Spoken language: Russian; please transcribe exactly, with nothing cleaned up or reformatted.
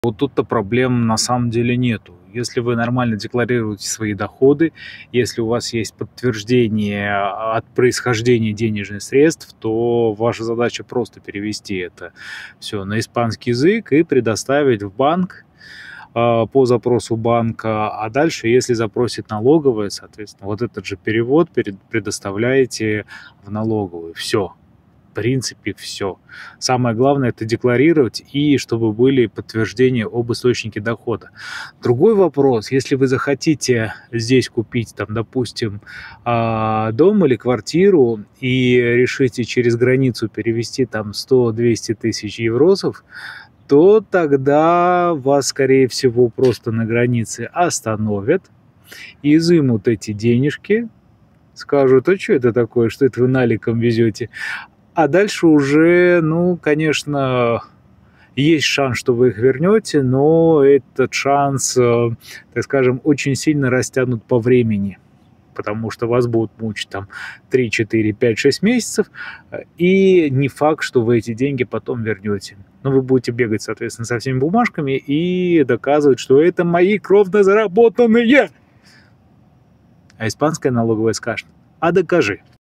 Вот тут-то проблем на самом деле нету. Если вы нормально декларируете свои доходы, если у вас есть подтверждение от происхождения денежных средств, то ваша задача просто перевести это все на испанский язык и предоставить в банк э, по запросу банка. А дальше, если запросит налоговая, соответственно, вот этот же перевод перед- предоставляете в налоговую. Все. В принципе, все. Самое главное это декларировать и чтобы были подтверждения об источнике дохода. Другой вопрос, если вы захотите здесь купить, там, допустим, а, дом или квартиру и решите через границу перевести там сто-двести тысяч евросов, то тогда вас, скорее всего, просто на границе остановят, изымут эти денежки, скажут: а что это такое, что это вы наликом везете? А дальше уже, ну, конечно, есть шанс, что вы их вернете, но этот шанс, э, так скажем, очень сильно растянут по времени, потому что вас будут мучить там три, четыре, пять, шесть месяцев, э, и не факт, что вы эти деньги потом вернете. Но вы будете бегать, соответственно, со всеми бумажками и доказывать, что это мои кровно заработанные. А испанская налоговая скажет: а докажи.